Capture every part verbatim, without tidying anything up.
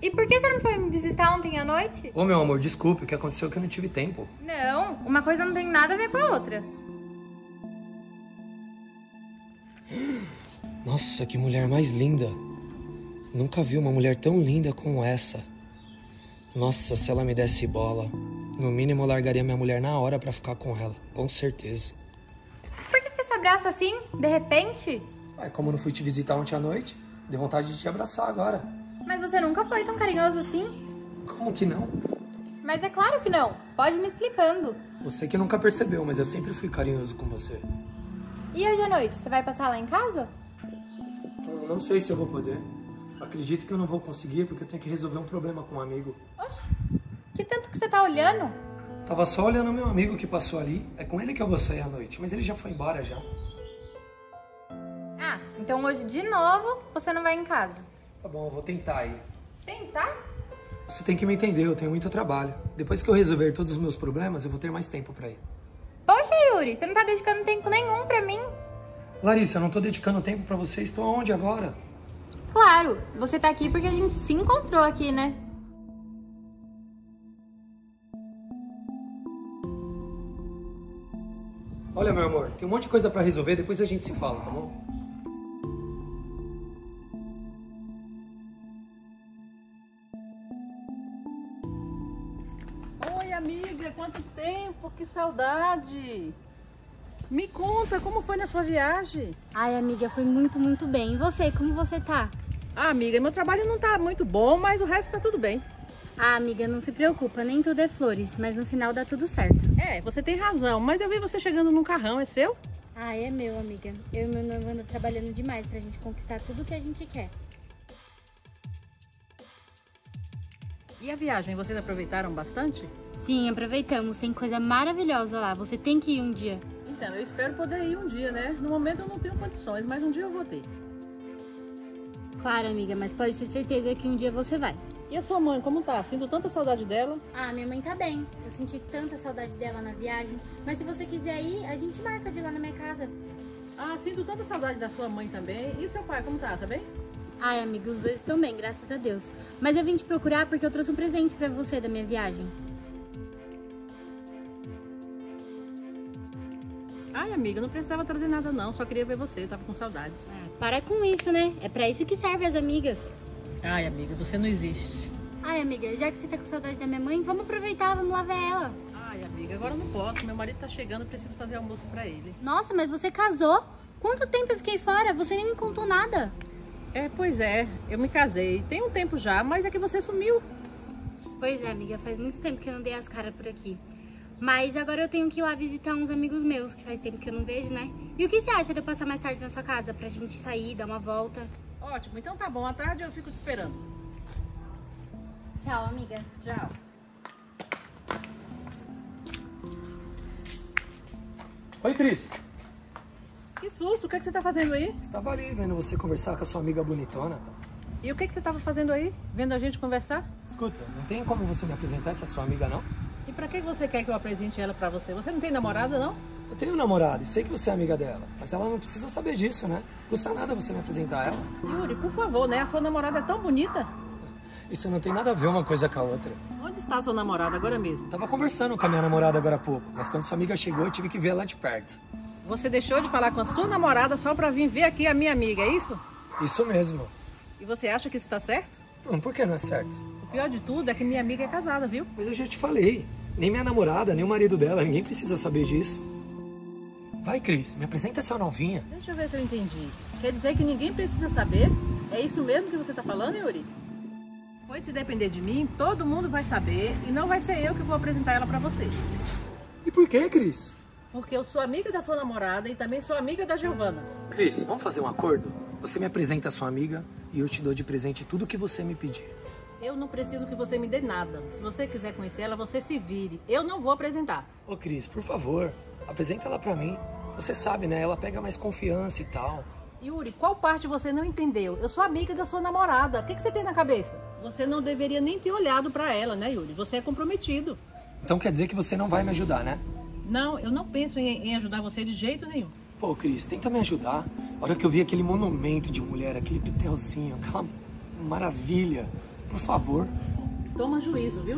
E por que você não foi me visitar ontem à noite? Ô, meu amor, desculpe, o que aconteceu é que eu não tive tempo. Não, uma coisa não tem nada a ver com a outra. Nossa, que mulher mais linda. Nunca vi uma mulher tão linda como essa. Nossa, se ela me desse bola, no mínimo eu largaria minha mulher na hora pra ficar com ela, com certeza. Por que esse abraço assim, de repente? Ué, como eu não fui te visitar ontem à noite, deu vontade de te abraçar agora. Mas você nunca foi tão carinhoso assim? Como que não? Mas é claro que não. Pode me explicando. Você que nunca percebeu, mas eu sempre fui carinhoso com você. E hoje à noite, você vai passar lá em casa? Eu não sei se eu vou poder. Acredito que eu não vou conseguir porque eu tenho que resolver um problema com um amigo. Oxe, que tanto que você tá olhando? Estava só olhando o meu amigo que passou ali. É com ele que eu vou sair à noite, mas ele já foi embora já. Ah, então hoje de novo você não vai em casa. Tá bom, eu vou tentar ir. Tentar? Você tem que me entender, eu tenho muito trabalho. Depois que eu resolver todos os meus problemas, eu vou ter mais tempo pra ir. Poxa, Yuri, você não tá dedicando tempo nenhum pra mim. Larissa, eu não tô dedicando tempo pra você. Estou aonde agora? Claro, você tá aqui porque a gente se encontrou aqui, né? Olha, meu amor, tem um monte de coisa pra resolver, depois a gente se fala, tá bom? Oi, amiga, quanto tempo, que saudade! Me conta, como foi na sua viagem? Ai, amiga, foi muito, muito bem. E você, como você tá? Ah, amiga, meu trabalho não tá muito bom, mas o resto tá tudo bem. Ah, amiga, não se preocupa, nem tudo é flores, mas no final dá tudo certo. É, você tem razão, mas eu vi você chegando num carrão, é seu? Ah, é meu, amiga. Eu e meu noivo andam trabalhando demais pra gente conquistar tudo que a gente quer. E a viagem, vocês aproveitaram bastante? Sim, aproveitamos. Tem coisa maravilhosa lá. Você tem que ir um dia. Então, eu espero poder ir um dia, né? No momento eu não tenho condições, mas um dia eu vou ter. Claro, amiga, mas pode ter certeza que um dia você vai. E a sua mãe, como tá? Sinto tanta saudade dela. Ah, minha mãe tá bem. Eu senti tanta saudade dela na viagem. Mas se você quiser ir, a gente marca de ir lá na minha casa. Ah, sinto tanta saudade da sua mãe também. E o seu pai, como tá? Tá bem? Ai, amiga, os dois estão bem, graças a Deus. Mas eu vim te procurar porque eu trouxe um presente pra você da minha viagem. Ai, amiga, não precisava trazer nada não. Só queria ver você, tava com saudades. Ah, para com isso, né? É pra isso que servem as amigas. Ai, amiga, você não existe. Ai, amiga, já que você tá com saudade da minha mãe, vamos aproveitar, vamos lá ver ela. Ai, amiga, agora eu não posso. Meu marido tá chegando, preciso fazer almoço pra ele. Nossa, mas você casou? Quanto tempo eu fiquei fora? Você nem me contou nada. É, pois é, eu me casei. Tem um tempo já, mas é que você sumiu. Pois é, amiga, faz muito tempo que eu não dei as caras por aqui. Mas agora eu tenho que ir lá visitar uns amigos meus, que faz tempo que eu não vejo, né? E o que você acha de eu passar mais tarde na sua casa, pra gente sair, dar uma volta? Ótimo, então tá bom. À tarde eu fico te esperando. Tchau, amiga. Tchau. Oi, Cris. Que susto, o que, é que você tá fazendo aí? Estava ali vendo você conversar com a sua amiga bonitona. E o que, é que você tava fazendo aí? Vendo a gente conversar? Escuta, não tem como você me apresentar essa sua amiga, não? E pra que você quer que eu apresente ela pra você? Você não tem namorada, não? Eu tenho um namorado e sei que você é amiga dela, mas ela não precisa saber disso, né? Custa nada você me apresentar ela. Yuri, por favor, né? A sua namorada é tão bonita. Isso não tem nada a ver uma coisa com a outra. Onde está a sua namorada agora mesmo? Tava conversando com a minha namorada agora há pouco, mas quando sua amiga chegou eu tive que ver ela de perto. Você deixou de falar com a sua namorada só pra vir ver aqui a minha amiga, é isso? Isso mesmo. E você acha que isso tá certo? Não, por que não é certo? O pior de tudo é que minha amiga é casada, viu? Mas eu já te falei. Nem minha namorada, nem o marido dela, ninguém precisa saber disso. Vai, Cris, me apresenta essa novinha. Deixa eu ver se eu entendi. Quer dizer que ninguém precisa saber? É isso mesmo que você tá falando, Yuri? Pois se depender de mim, todo mundo vai saber e não vai ser eu que vou apresentar ela pra você. E por que, Cris? Porque eu sou amiga da sua namorada e também sou amiga da Giovana. Cris, vamos fazer um acordo? Você me apresenta a sua amiga e eu te dou de presente tudo que você me pedir. Eu não preciso que você me dê nada. Se você quiser conhecer ela, você se vire. Eu não vou apresentar. Ô, Cris, por favor, apresenta ela pra mim. Você sabe, né? Ela pega mais confiança e tal. Yuri, qual parte você não entendeu? Eu sou amiga da sua namorada. O que, que você tem na cabeça? Você não deveria nem ter olhado pra ela, né, Yuri? Você é comprometido. Então quer dizer que você não vai me ajudar, né? Não, eu não penso em, em ajudar você de jeito nenhum. Pô, Cris, tenta me ajudar. A hora que eu vi aquele monumento de mulher, aquele pitelzinho, aquela maravilha. por favor. Toma juízo, viu?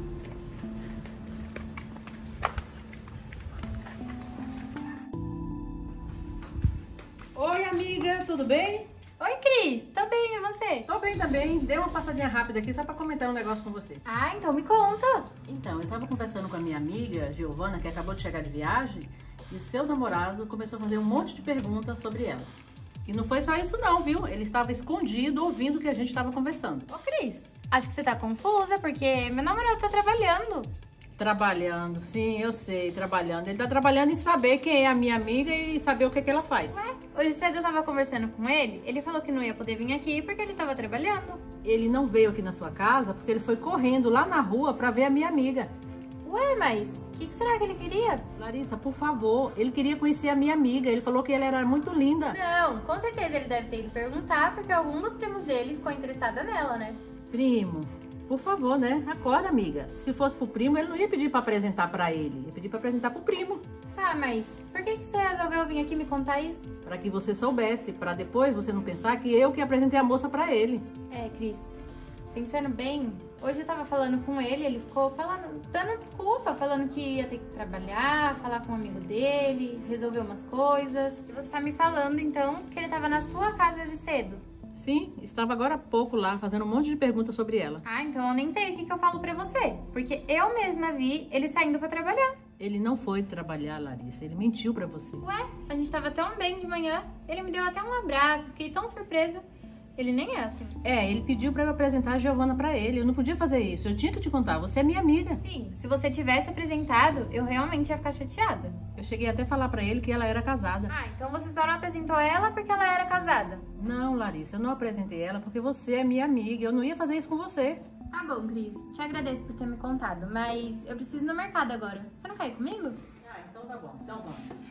Oi, amiga, tudo bem? Oi, Cris. Tô bem, e você? Tô bem também. Dei uma passadinha rápida aqui só pra comentar um negócio com você. Ah, então me conta. Então, eu tava conversando com a minha amiga, Giovana, que acabou de chegar de viagem, e o seu namorado começou a fazer um monte de perguntas sobre ela. E não foi só isso não, viu? Ele estava escondido ouvindo o que a gente estava conversando. Ô, Cris, acho que você tá confusa, porque meu namorado tá trabalhando. Trabalhando, sim, eu sei, trabalhando. Ele tá trabalhando em saber quem é a minha amiga e saber o que, que ela faz. Ué, hoje cedo eu tava conversando com ele, ele falou que não ia poder vir aqui porque ele tava trabalhando. Ele não veio aqui na sua casa porque ele foi correndo lá na rua pra ver a minha amiga. Ué, mas o que, que será que ele queria? Larissa, por favor, ele queria conhecer a minha amiga. Ele falou que ela era muito linda. Não, com certeza ele deve ter ido perguntar porque algum dos primos dele ficou interessada nela, né? Primo, por favor, né? Acorda, amiga. Se fosse pro primo, ele não ia pedir pra apresentar pra ele. Ia pedir pra apresentar pro primo. Tá, mas por que, que você resolveu vir aqui me contar isso? Pra que você soubesse, pra depois você não pensar que eu que apresentei a moça pra ele. É, Cris, pensando bem, hoje eu tava falando com ele, ele ficou falando, dando desculpa, falando que ia ter que trabalhar, falar com um amigo dele, resolver umas coisas. E você tá me falando, então, que ele tava na sua casa hoje cedo? Sim, estava agora há pouco lá, fazendo um monte de perguntas sobre ela. Ah, então eu nem sei o que, que eu falo pra você, porque eu mesma vi ele saindo pra trabalhar. Ele não foi trabalhar, Larissa, ele mentiu pra você. Ué, a gente tava tão bem de manhã, ele me deu até um abraço, fiquei tão surpresa. Ele nem é assim. É, ele pediu pra eu apresentar a Giovana pra ele. Eu não podia fazer isso. Eu tinha que te contar. Você é minha amiga. Sim, se você tivesse apresentado, eu realmente ia ficar chateada. Eu cheguei até a falar pra ele que ela era casada. Ah, então você só não apresentou ela porque ela era casada? Não, Larissa, eu não apresentei ela porque você é minha amiga. Eu não ia fazer isso com você. Tá bom, Cris. Te agradeço por ter me contado, mas eu preciso ir no mercado agora. Você não quer ir comigo? Ah, então tá bom. Então vamos.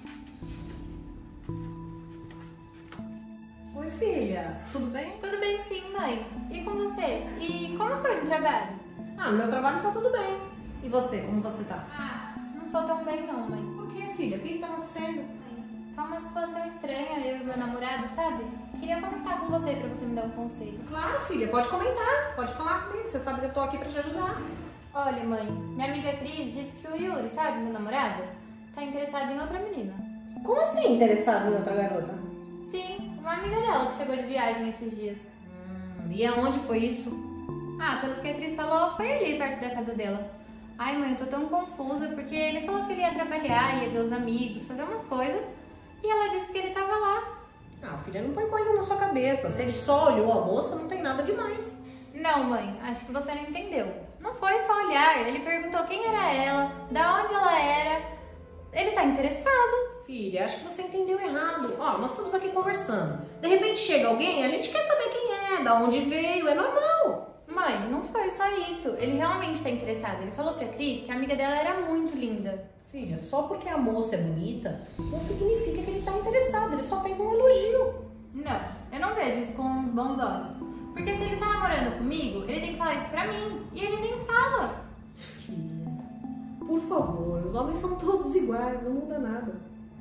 Oi, filha. Tudo bem? Tudo bem sim, mãe. E com você? E como foi o trabalho? Ah, no meu trabalho tá tudo bem. E você, como você tá? Ah, não tô tão bem não, mãe. Por que, filha? O que que tá acontecendo? Mãe, tá uma situação estranha, eu e meu namorado, sabe? Queria comentar com você pra você me dar um conselho. Claro, filha, pode comentar. Pode falar comigo, você sabe que eu tô aqui pra te ajudar. Olha, mãe, minha amiga Cris disse que o Yuri, sabe, meu namorado, tá interessado em outra menina. Como assim interessado em outra garota? Sim, uma amiga dela que chegou de viagem esses dias. Hum, e aonde foi isso? Ah, pelo que a Cris falou, foi ali perto da casa dela. Ai, mãe, eu tô tão confusa, porque ele falou que ele ia trabalhar, ia ver os amigos, fazer umas coisas, e ela disse que ele tava lá. Ah, filha, não põe coisa na sua cabeça. Se ele só olhou a moça, não tem nada demais. Não, mãe, acho que você não entendeu. Não foi só olhar, ele perguntou quem era ela, da onde ela era. Ele tá interessado. Filha, acho que você entendeu errado. Ó, nós estamos aqui conversando. De repente chega alguém, a gente quer saber quem é, da onde veio, é normal. Mãe, não foi só isso. Ele realmente tá interessado. Ele falou pra Cris que a amiga dela era muito linda. Filha, só porque a moça é bonita, não significa que ele tá interessado. Ele só fez um elogio. Não, eu não vejo isso com uns bons olhos. Porque se ele tá namorando comigo, ele tem que falar isso pra mim. E ele nem fala. Filha, por favor, os homens são todos iguais, não muda nada.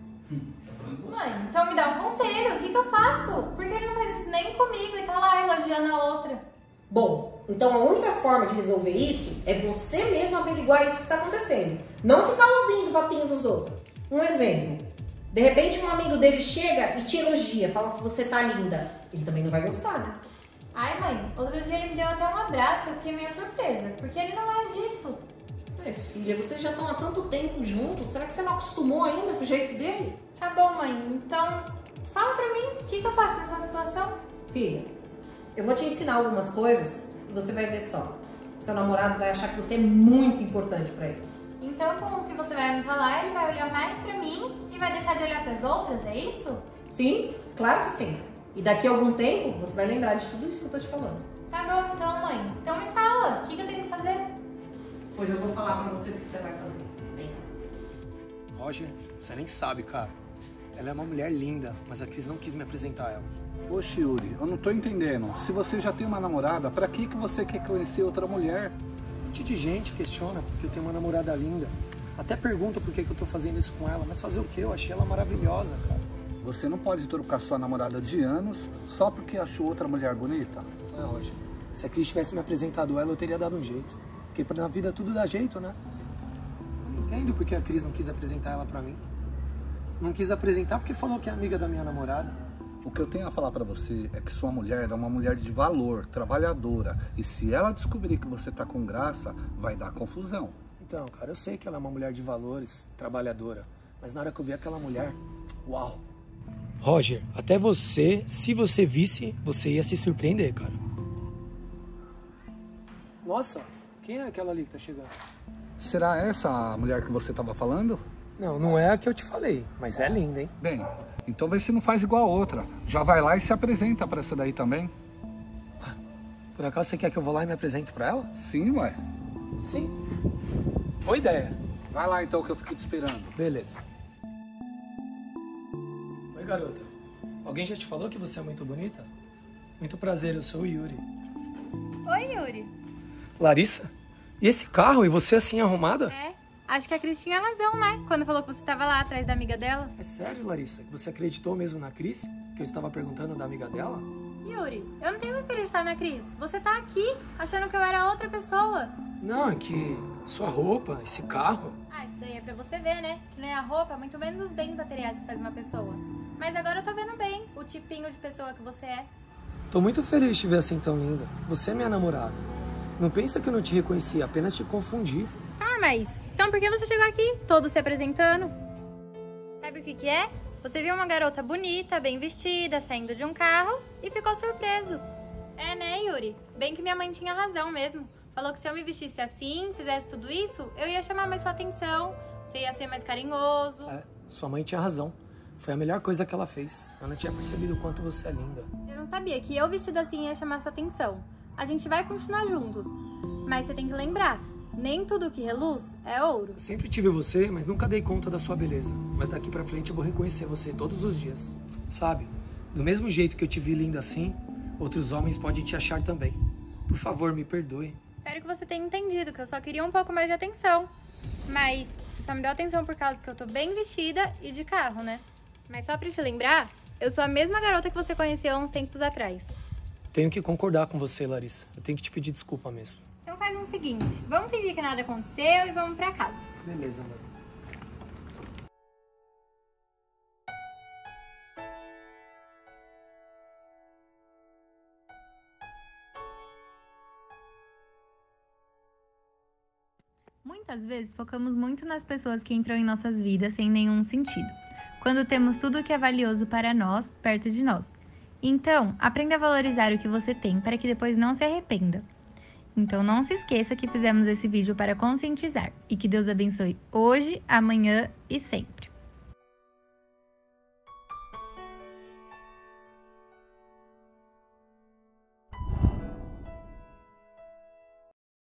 Mãe, então me dá um conselho. O que que eu faço? Porque ele não faz isso nem comigo e tá lá elogiando a outra. Bom, então a única forma de resolver isso é você mesmo averiguar isso que tá acontecendo. Não ficar ouvindo o papinho dos outros. Um exemplo. De repente um amigo dele chega e te elogia, fala que você tá linda. Ele também não vai gostar, né? Ai, mãe, outro dia ele me deu até um abraço. Eu fiquei meio surpresa. Porque ele não é disso. Mas filha, vocês já estão há tanto tempo juntos. Será que você não acostumou ainda com o jeito dele? Tá bom, mãe. Então, fala pra mim. O que que eu faço nessa situação? Filha, eu vou te ensinar algumas coisas e você vai ver só. Seu namorado vai achar que você é muito importante pra ele. Então, com o que você vai me falar, ele vai olhar mais pra mim e vai deixar de olhar pras outras, é isso? Sim, claro que sim. E daqui a algum tempo, você vai lembrar de tudo isso que eu tô te falando. Tá bom, então, mãe. Então me fala. O que que eu tenho que fazer? Pois eu vou falar pra você o que você vai fazer. Vem cá. Roger, você nem sabe, cara. Ela é uma mulher linda, mas a Cris não quis me apresentar a ela. Poxa, Yuri, eu não tô entendendo. Se você já tem uma namorada, pra que que você quer conhecer outra mulher? Um monte de gente questiona porque eu tenho uma namorada linda. Até pergunta por que que eu tô fazendo isso com ela, mas fazer o quê? Eu achei ela maravilhosa, cara. Você não pode trocar sua namorada de anos só porque achou outra mulher bonita? Ah, Roger, Se a Cris tivesse me apresentado ela, eu teria dado um jeito. Porque na vida tudo dá jeito, né? Eu não entendo porque a Cris não quis apresentar ela pra mim. Não quis apresentar porque falou que é amiga da minha namorada. O que eu tenho a falar pra você é que sua mulher é uma mulher de valor, trabalhadora. E se ela descobrir que você tá com graça, vai dar confusão. Então, cara, eu sei que ela é uma mulher de valores, trabalhadora. Mas na hora que eu vi aquela mulher, uau! Roger, até você, se você visse, você ia se surpreender, cara. Nossa, quem é aquela ali que tá chegando? Será essa a mulher que você tava falando? Não, não é a que eu te falei, mas é linda, hein? Bem, então vê se não faz igual a outra. Já vai lá e se apresenta pra essa daí também. Por acaso você quer que eu vou lá e me apresente pra ela? Sim, ué. Sim. Boa ideia. Vai lá então que eu fico te esperando. Beleza. Oi, garota. Alguém já te falou que você é muito bonita? Muito prazer, eu sou o Yuri. Oi, Yuri. Larissa? E esse carro? E você assim arrumada? É, acho que a Cris tinha razão, né? Quando falou que você tava lá atrás da amiga dela. É sério, Larissa? Que você acreditou mesmo na Cris? Que eu estava perguntando da amiga dela? Yuri, eu não tenho que acreditar na Cris. Você tá aqui achando que eu era outra pessoa. Não, é que sua roupa, esse carro... Ah, isso daí é pra você ver, né? Que não é a roupa, muito menos os bens materiais que faz uma pessoa. Mas agora eu tô vendo bem o tipinho de pessoa que você é. Tô muito feliz de te ver assim tão linda. Você é minha namorada. Não pensa que eu não te reconheci, apenas te confundi. Ah, mas... Então por que você chegou aqui, todo se apresentando? Sabe o que que é? Você viu uma garota bonita, bem vestida, saindo de um carro e ficou surpreso. É, né, Yuri? Bem que minha mãe tinha razão mesmo. Falou que se eu me vestisse assim, fizesse tudo isso, eu ia chamar mais sua atenção, você ia ser mais carinhoso. É, sua mãe tinha razão. Foi a melhor coisa que ela fez. Eu não tinha percebido o quanto você é linda. Eu não sabia que eu vestida assim ia chamar sua atenção. A gente vai continuar juntos. Mas você tem que lembrar, nem tudo que reluz é ouro. Eu sempre tive você, mas nunca dei conta da sua beleza. Mas daqui pra frente eu vou reconhecer você todos os dias. Sabe, do mesmo jeito que eu te vi linda assim, outros homens podem te achar também. Por favor, me perdoe. Espero que você tenha entendido que eu só queria um pouco mais de atenção. Mas você só me deu atenção por causa que eu tô bem vestida e de carro, né? Mas só pra te lembrar, eu sou a mesma garota que você conheceu há uns tempos atrás. Tenho que concordar com você, Larissa. Eu tenho que te pedir desculpa mesmo. Então faz o seguinte, vamos fingir que nada aconteceu e vamos pra casa. Beleza, mano. Muitas vezes focamos muito nas pessoas que entram em nossas vidas sem nenhum sentido, quando temos tudo o que é valioso para nós perto de nós. Então, aprenda a valorizar o que você tem para que depois não se arrependa. Então não se esqueça que fizemos esse vídeo para conscientizar e que Deus abençoe hoje, amanhã e sempre.